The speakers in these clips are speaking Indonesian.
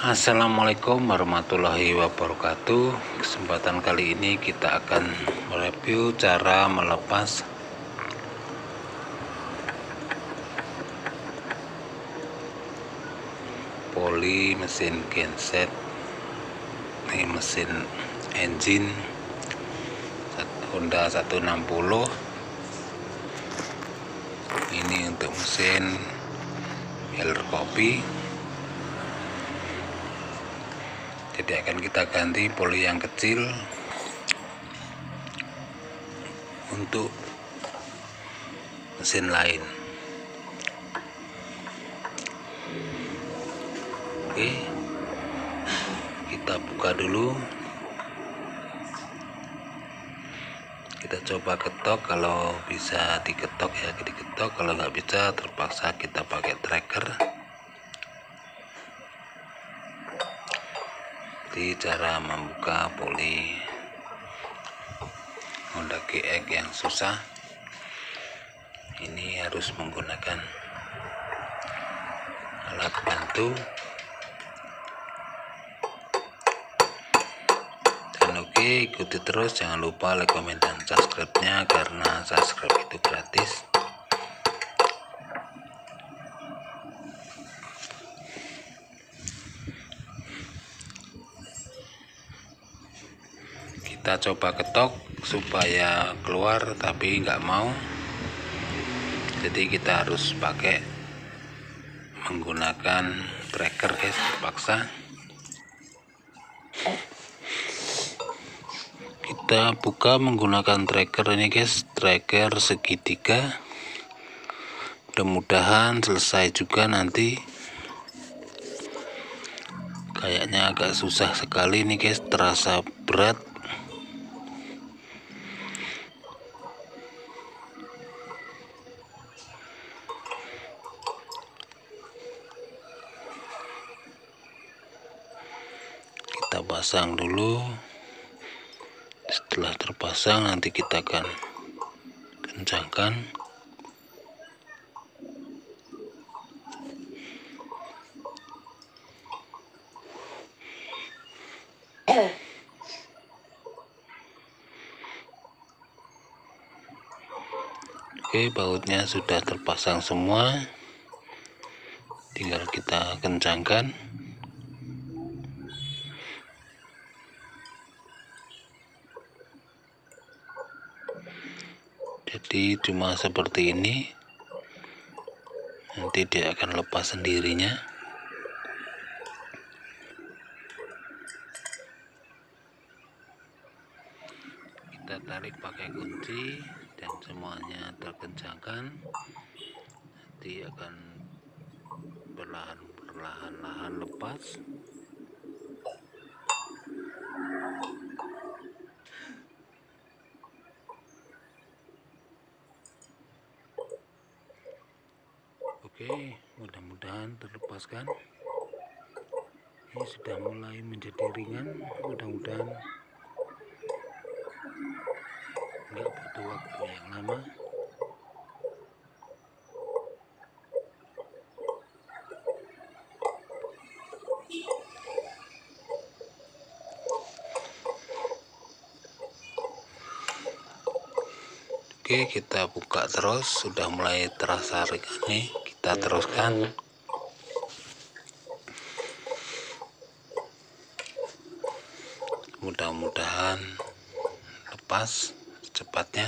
Assalamualaikum warahmatullahi wabarakatuh. Kesempatan kali ini kita akan mereview cara melepas poli mesin genset. Ini mesin engine Honda 160. Ini untuk mesin Heller kopi. Jadi akan kita ganti poli yang kecil untuk mesin lain. Oke, kita buka dulu. Kita coba ketok, kalau bisa diketok ya diketok, kalau nggak bisa terpaksa kita pakai tracker. Jadi cara membuka poli Honda GX yang susah ini harus menggunakan alat bantu. Dan oke, ikuti terus, jangan lupa like, komen, dan subscribe-nya karena subscribe itu gratis. Kita coba ketok supaya keluar, tapi nggak mau. Jadi kita harus pakai menggunakan tracker guys, terpaksa. Kita buka menggunakan tracker ini guys, tracker segitiga. Mudah-mudahan selesai juga nanti. Kayaknya agak susah sekali nih guys, terasa berat. Kita pasang dulu. Setelah terpasang nanti kita akan kencangkan. Oke, bautnya sudah terpasang semua, tinggal kita kencangkan. Jadi cuma seperti ini, nanti dia akan lepas sendirinya. Kita tarik pakai kunci dan semuanya terkencangkan. Nanti akan perlahan-lahan lepas. Oke, mudah-mudahan terlepaskan. Ini sudah mulai menjadi ringan, mudah-mudahan nggak butuh waktu yang lama. Oke, kita buka terus, sudah mulai terasa ringan nih. Kita teruskan. Mudah-mudahan lepas secepatnya.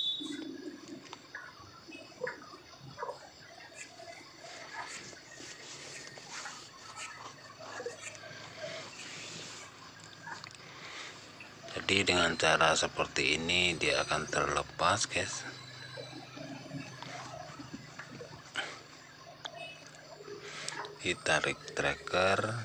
Jadi dengan cara seperti ini dia akan terlepas guys. Ditarik tracker.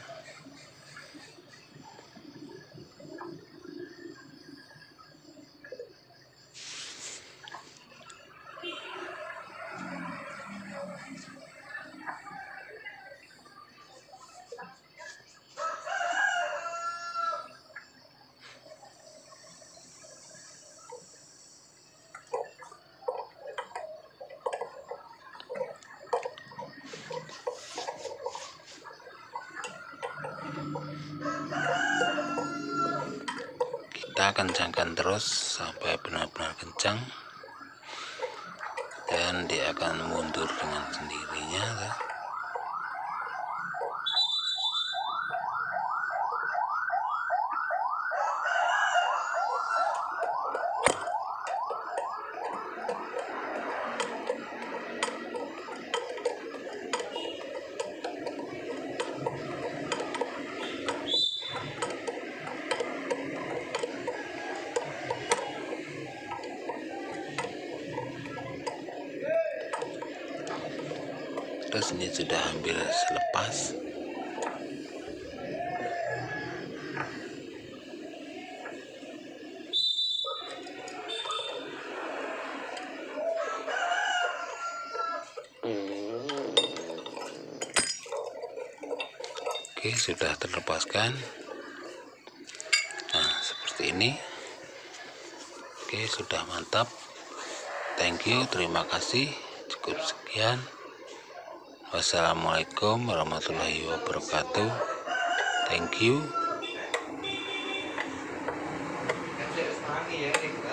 kita kencangkan terus sampai benar-benar kencang, dan dia akan mundur dengan sendirinya. Terus ini sudah hampir selepas. Oke, sudah terlepaskan. Nah, seperti ini. Oke, sudah mantap. Thank you, terima kasih. Cukup sekian. Wassalamualaikum warahmatullahi wabarakatuh. Thank you.